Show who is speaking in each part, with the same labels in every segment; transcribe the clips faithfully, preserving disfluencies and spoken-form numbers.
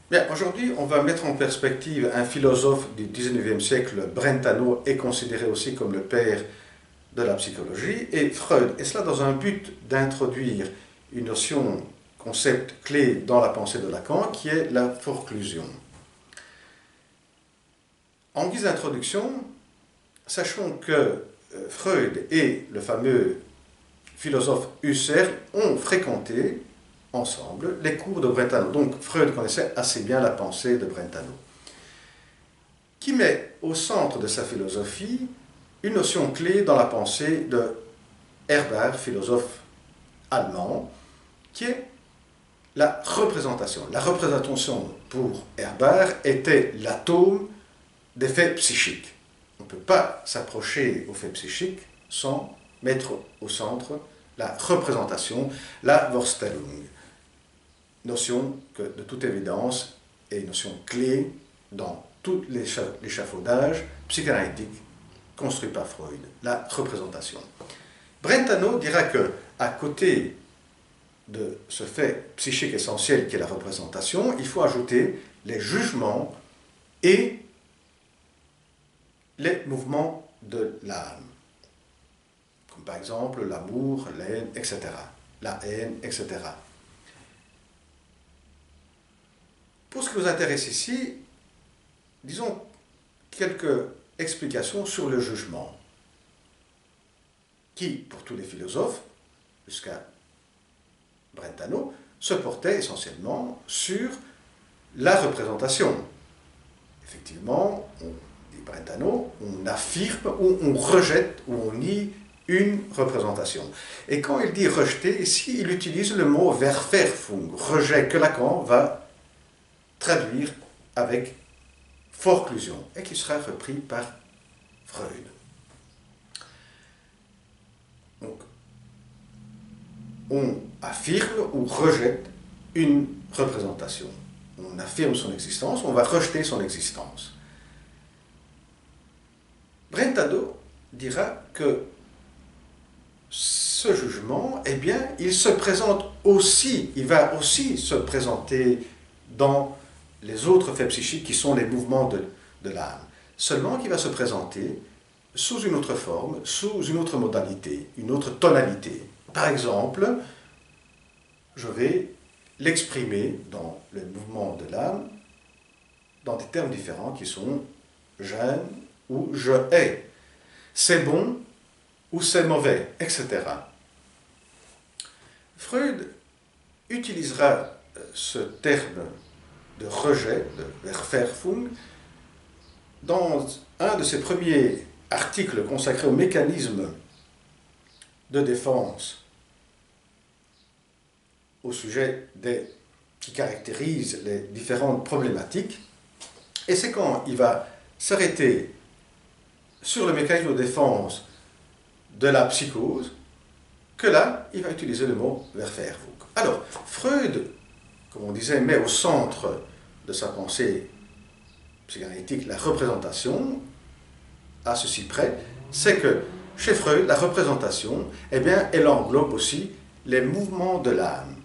Speaker 1: Bien, aujourd'hui, on va mettre en perspective un philosophe du dix-neuvième siècle, Brentano, est considéré aussi comme le père de la psychologie, et Freud, et cela dans un but d'introduire une notion, concept clé dans la pensée de Lacan, qui est la forclusion. En guise d'introduction, sachons que Freud et le fameux philosophe Husserl ont fréquenté ensemble les cours de Brentano. Donc Freud connaissait assez bien la pensée de Brentano, qui met au centre de sa philosophie une notion clé dans la pensée de Herbart, philosophe allemand, qui est la représentation. La représentation pour Herbart était l'atome des faits psychiques. On ne peut pas s'approcher aux faits psychiques sans mettre au centre la représentation, la Vorstellung. Notion que, de toute évidence, est une notion clé dans tout l'échafaudage psychanalytique construit par Freud, la représentation. Brentano dira que, à côté de ce fait psychique essentiel qui est la représentation, il faut ajouter les jugements et les mouvements de l'âme, comme par exemple l'amour, la haine, et cetera. La haine, et cetera. Pour ce qui nous intéresse ici, disons quelques explications sur le jugement, qui, pour tous les philosophes, jusqu'à Brentano, se portait essentiellement sur la représentation. Effectivement, on dit Brentano, on affirme ou on rejette ou on nie une représentation. Et quand il dit rejeter, ici il utilise le mot Verwerfung, rejet, que Lacan va traduire avec forclusion et qui sera repris par Freud. Donc, on affirme ou rejette une représentation. On affirme son existence, on va rejeter son existence. Brentano dira que ce jugement, eh bien, il se présente aussi, il va aussi se présenter dans les autres faits psychiques qui sont les mouvements de, de l'âme. Seulement qu'il va se présenter sous une autre forme, sous une autre modalité, une autre tonalité. Par exemple, je vais l'exprimer dans le mouvement de l'âme dans des termes différents qui sont j'aime ou je hais, c'est bon ou c'est mauvais, et cetera. Freud utilisera ce terme de rejet, de Verwerfung, dans un de ses premiers articles consacrés au mécanisme de défense au sujet des, qui caractérise les différentes problématiques. Et c'est quand il va s'arrêter sur le mécanisme de défense de la psychose que là, il va utiliser le mot Verwerfung. Alors, Freud, comme on disait, met au centre de sa pensée psychanalytique la représentation, à ceci près, c'est que chez Freud, la représentation, eh bien, elle englobe aussi les mouvements de l'âme,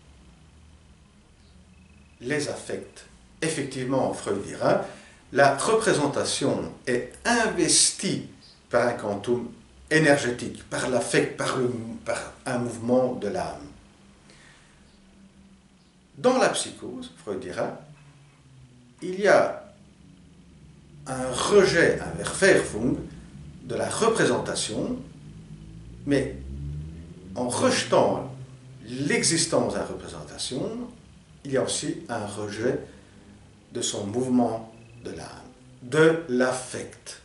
Speaker 1: les affects. Effectivement, Freud dira, la représentation est investie par un quantum énergétique, par l'affect, par, le, par un mouvement de l'âme. Dans la psychose, Freud dira, il y a un rejet, un Verwerfung de la représentation, mais en rejetant l'existence de la représentation, il y a aussi un rejet de son mouvement de l'âme, de l'affect.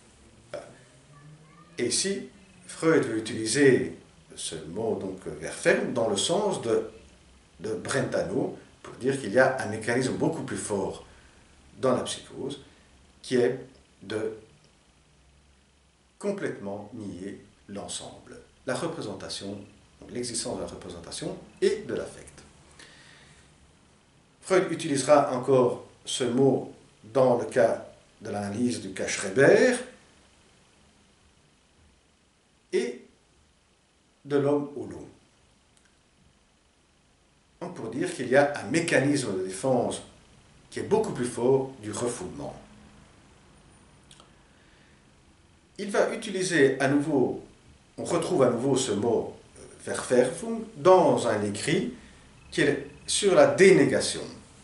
Speaker 1: Et ici, Freud veut utiliser ce mot, donc Verwerfung, dans le sens de, de Brentano, pour dire qu'il y a un mécanisme beaucoup plus fort dans la psychose, qui est de complètement nier l'ensemble, la représentation, l'existence de la représentation et de l'affect. Freud utilisera encore ce mot dans le cas de l'analyse du cas Schreber et de l'homme au loup. Donc pour dire qu'il y a un mécanisme de défense qui est beaucoup plus fort du refoulement. Il va utiliser à nouveau, on retrouve à nouveau ce mot Verwerfung dans un écrit qui est sur la dénégation.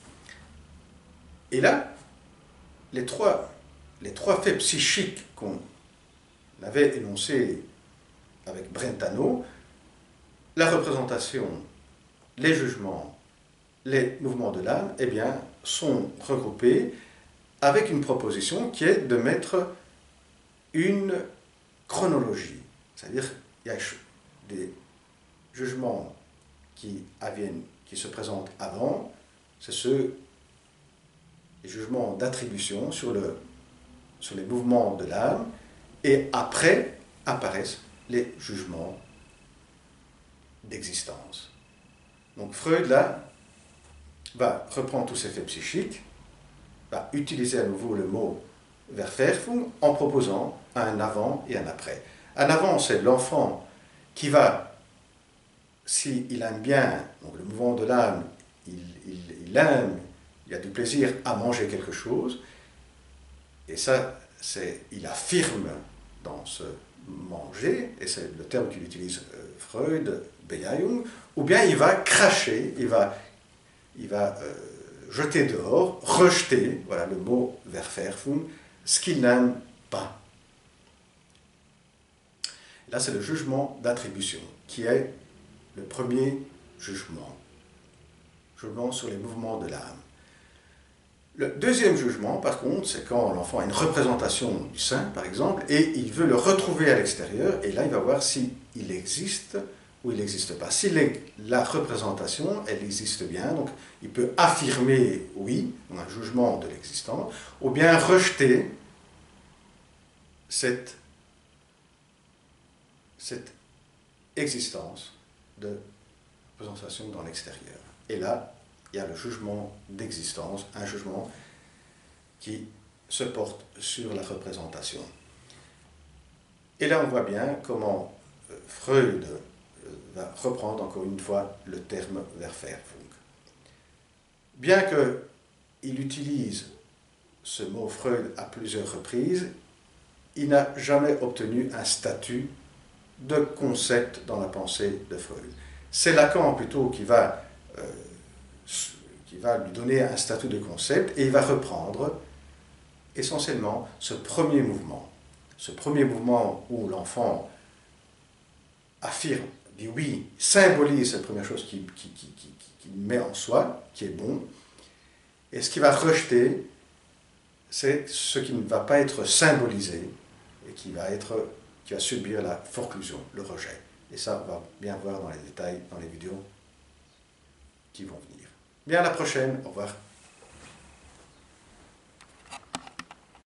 Speaker 1: Et là, les trois, les trois faits psychiques qu'on avait énoncés avec Brentano, la représentation, les jugements, les mouvements de l'âme, eh bien, sont regroupés avec une proposition qui est de mettre une chronologie. C'est-à-dire qu'il y a des jugements qui, adviennent, qui se présentent avant, c'est ceux, les jugements d'attribution sur, le, sur les mouvements de l'âme, et après apparaissent les jugements d'existence. Donc Freud, là, va reprendre tous ces faits psychiques, va utiliser à nouveau le mot Verwerfung en proposant un avant et un après. Un avant, c'est l'enfant qui va, s'il aime bien, donc le mouvement de l'âme, il, il, il aime, il a du plaisir à manger quelque chose, et ça, c'est, il affirme dans ce manger, et c'est le terme qu'il utilise euh, Freud, Beyayung, ou bien il va cracher, il va, il va euh, jeter dehors, rejeter, voilà le mot Verwerfung, ce qu'il n'aime pas. Là, c'est le jugement d'attribution, qui est le premier jugement. Jugement sur les mouvements de l'âme. Le deuxième jugement, par contre, c'est quand l'enfant a une représentation du sein, par exemple, et il veut le retrouver à l'extérieur, et là, il va voir s'il existe ou il n'existe pas. Si la représentation, elle existe bien, donc il peut affirmer oui, un jugement de l'existence, ou bien rejeter cette, cette existence de représentation dans l'extérieur. Et là, il y a le jugement d'existence, un jugement qui se porte sur la représentation. Et là, on voit bien comment Freud va reprendre encore une fois le terme Verwerfung. Bien qu'il utilise ce mot Freud à plusieurs reprises, il n'a jamais obtenu un statut de concept dans la pensée de Freud. C'est Lacan plutôt qui va, euh, qui va lui donner un statut de concept, et il va reprendre essentiellement ce premier mouvement. Ce premier mouvement où l'enfant affirme, dit oui, symbolise cette première chose qu'il qui, qui, qui, qui met en soi, qui est bon, et ce qu'il va rejeter, c'est ce qui ne va pas être symbolisé, et qui va, être, qui va subir la forclusion, le rejet. Et ça, on va bien voir dans les détails, dans les vidéos qui vont venir. Bien, à la prochaine, au revoir.